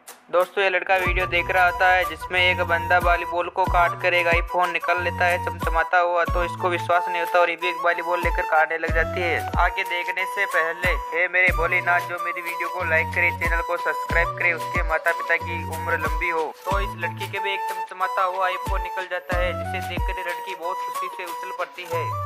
दोस्तों ये लड़का वीडियो देख रहा होता है जिसमें एक बंदा वॉलीबॉल को काट कर एक आईफोन निकल लेता है चमचमाता हुआ, तो इसको विश्वास नहीं होता और ये भी एक वॉलीबॉल लेकर काटने लग जाती है। आगे देखने से पहले हे मेरे भोलेनाथ जो मेरी वीडियो को लाइक करे, चैनल को सब्सक्राइब करे, उसके माता पिता की उम्र लंबी हो। तो इस लड़की के भी एक चमचमाता हुआ आईफोन निकल जाता है जिसे देखकर लड़की बहुत खुशी से उछल पड़ती है।